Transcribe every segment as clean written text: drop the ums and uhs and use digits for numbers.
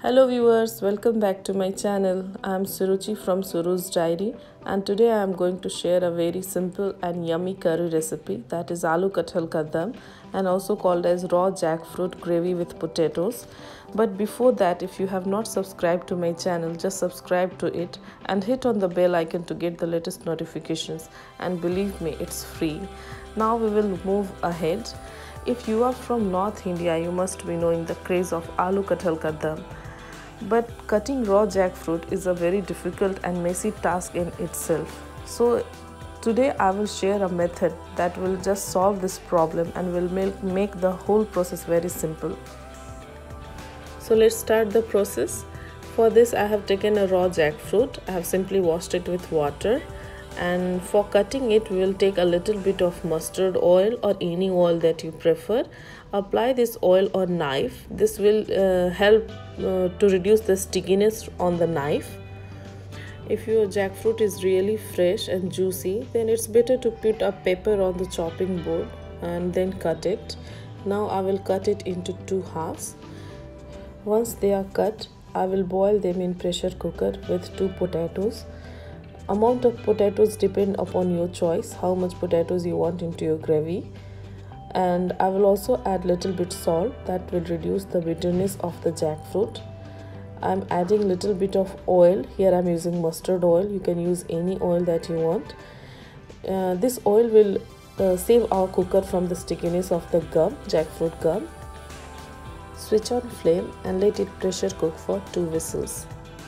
Hello viewers, welcome back to my channel. I am Suruchi from Suru's Diary and today I am going to share a very simple and yummy curry recipe, that is aloo kathal ka dum, and also called as raw jackfruit gravy with potatoes. But before that, if you have not subscribed to my channel, just subscribe to it and hit on the bell icon to get the latest notifications, and believe me, it's free. Now we will move ahead. If you are from North India, you must be knowing the craze of aloo kathal ka dum. But cutting raw jackfruit is a very difficult and messy task in itself. So today I will share a method that will just solve this problem and will make the whole process very simple. So let's start the process. For this I have taken a raw jackfruit. I have simply washed it with water. And for cutting it, we will take a little bit of mustard oil or any oil that you prefer. Apply this oil on knife. This will help to reduce the stickiness on the knife. If your jackfruit is really fresh and juicy, then it's better to put a pepper on the chopping board and then cut it. Now I will cut it into two halves. Once they are cut, I will boil them in pressure cooker with 2 potatoes. Amount of potatoes depend upon your choice, how much potatoes you want into your gravy. And I will also add little bit salt that will reduce the bitterness of the jackfruit. I'm adding little bit of oil. Here I'm using mustard oil. You can use any oil that you want. This oil will save our cooker from the stickiness of the gum, jackfruit gum. Switch on flame and let it pressure cook for 2 whistles.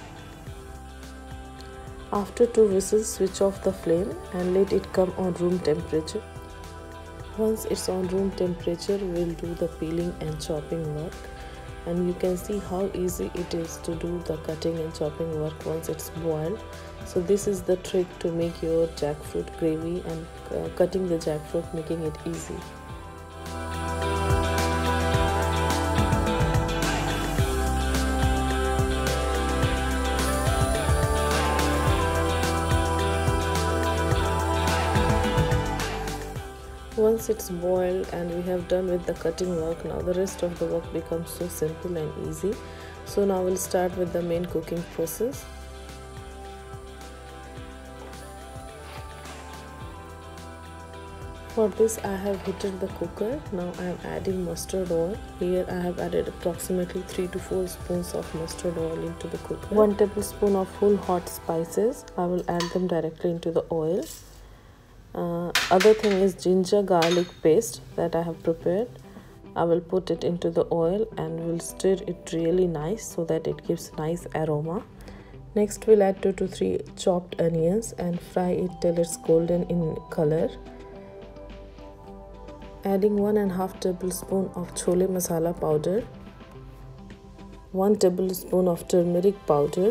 After 2 whistles, switch off the flame and let it come on room temperature. Once it's on room temperature, we'll do the peeling and chopping work. And you can see how easy it is to do the cutting and chopping work once it's boiled. So this is the trick to make your jackfruit gravy and cutting the jackfruit, making it easy. Once it's boiled and we have done with the cutting work, now the rest of the work becomes so simple and easy. So now we'll start with the main cooking process. For this I have heated the cooker. Now I am adding mustard oil. Here I have added approximately 3 to 4 spoons of mustard oil into the cooker. 1 tablespoon of whole hot spices. I will add them directly into the oil. Other thing is ginger garlic paste that I have prepared. I will put it into the oil and will stir it really nice so that it gives nice aroma. Next we'll add 2 to 3 chopped onions and fry it till it's golden in color. Adding 1.5 tablespoon of chole masala powder, 1 tablespoon of turmeric powder,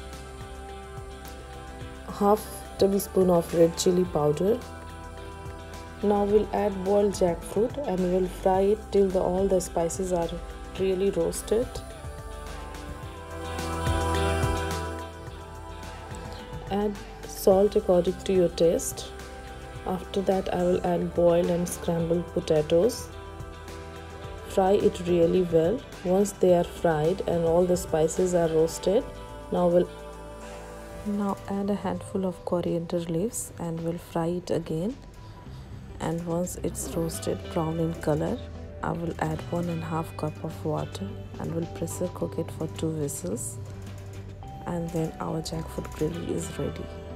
half tablespoon of red chili powder. Now we'll add boiled jackfruit and we'll fry it till all the spices are really roasted. Add salt according to your taste. After that I will add boiled and scrambled potatoes. Fry it really well. Once they are fried and all the spices are roasted, now add a handful of coriander leaves and we'll fry it again. And once it's roasted brown in color, I will add 1.5 cup of water and will pressure cook it for 2 whistles. And then our jackfruit gravy is ready.